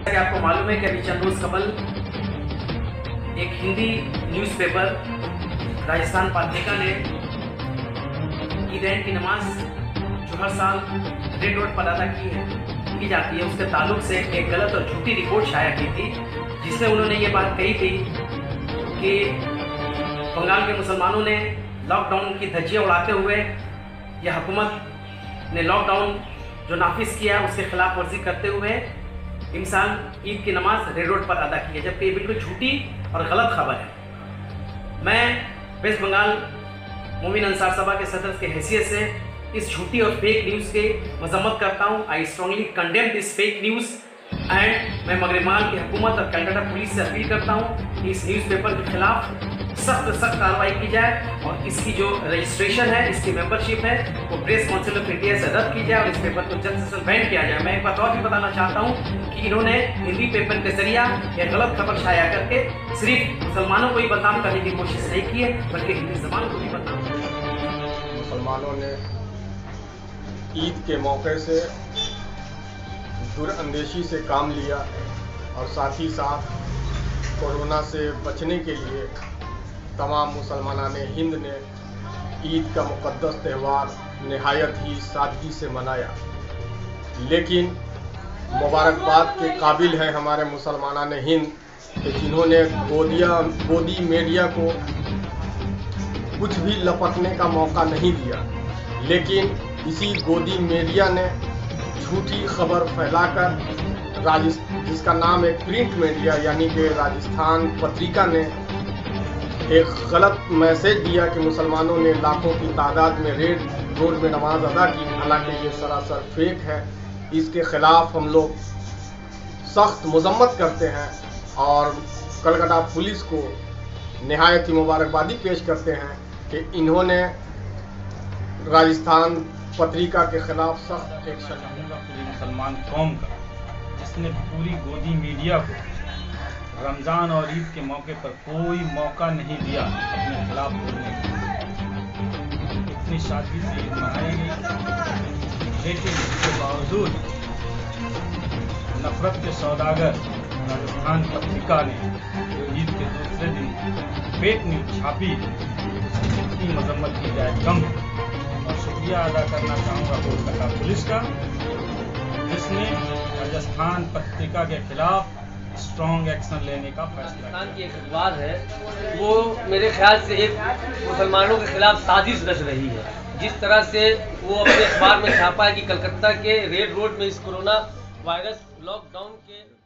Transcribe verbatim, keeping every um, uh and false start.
आपको मालूम है कि अभी चंद रोज कबल एक हिंदी न्यूज़पेपर राजस्थान पत्रिका ने ईद की नमाज जो हर साल रेड रोड पर अदा की है की जाती है उसके ताल्लुक से एक गलत और झूठी रिपोर्ट शाया की थी, जिसमें उन्होंने ये बात कही थी कि बंगाल के मुसलमानों ने लॉकडाउन की धज्जियाँ उड़ाते हुए यह हुकूमत ने लॉकडाउन जो नाफिज किया उसके खिलाफ वर्जी करते हुए इंसान ईद की नमाज रेड रोड पर अदा की है, जबकि ये बिल्कुल झूठी और गलत खबर है। मैं वेस्ट बंगाल मोमिन अंसार सभा के सदस्य के हैसियत से इस झूठी और फेक न्यूज़ के मजम्मत करता हूँ। I strongly condemn this fake news and मैं मगरब माल की हुकूमत और कलकत्ता पुलिस से अपील करता हूँ कि इस न्यूज़पेपर के खिलाफ सख्त सख्त कार्रवाई की जाए और इसकी जो रजिस्ट्रेशन है, इसकी मेंबरशिप है, वो प्रेस काउंसिल ऑफ इंडिया से रद्द की जाए और इस पेपर को जल्द से जल्द बैन किया जाए। मैं एक बात और भी बताना चाहता हूँ कि इन्होंने हिंदी पेपर के जरिया यह गलत खबर शाया करके सिर्फ मुसलमानों को ही बदनाम करने की कोशिश नहीं की है, बल्कि हिंदी जबान को भी बदनाम किया। मुसलमानों ने ईद के मौके से दुरअंदेशी से काम लिया और साथ ही साथ कोरोना से बचने के लिए तमाम मुसलमानान हिंद ने ईद का मुक़द्दस त्यौहार नहायत ही सादगी से मनाया। लेकिन मुबारकबाद के काबिल हैं हमारे मुसलमानान हिंद कि जिन्होंने गोदिया गोदी मीडिया को कुछ भी लपकने का मौका नहीं दिया, लेकिन इसी गोदी मीडिया ने झूठी खबर फैलाकर राजस्थान जिसका नाम एक प्रिंट मीडिया यानी कि राजस्थान पत्रिका ने एक गलत मैसेज दिया कि मुसलमानों ने लाखों की तादाद में रेड रोड में नमाज अदा की, हालांकि ये सरासर फेक है। इसके खिलाफ हम लोग सख्त मजम्मत करते हैं और कलकत्ता पुलिस को नहायत ही मुबारकबादी पेश करते हैं कि इन्होंने राजस्थान पत्रिका के खिलाफ सख्त एक्शन लिया। पूरी मुसलमान कौम का जिसने पूरी गोदी मीडिया को रमज़ान और ईद के मौके पर कोई मौका नहीं दिया अपने खिलाफ बोलने का। इतनी शादी से ईद मनाई गई, लेकिन इसके बावजूद नफरत के सौदागर राजस्थान पत्रिका ने जो ईद के दूसरे दिन फेक न्यूज छापी उसकी जितनी मजम्मत की जाए कम। और शुक्रिया अदा करना चाहूँगा कोलकाता पुलिस का, जिसने राजस्थान पत्रिका के खिलाफ स्ट्रॉन्ग एक्शन लेने का फैसला किया। की एक अखबार है वो मेरे ख्याल से एक मुसलमानों के खिलाफ साजिश रच रही है। जिस तरह से वो अपने अखबार में छापा है कि कलकत्ता के रेड रोड में इस कोरोना वायरस लॉकडाउन के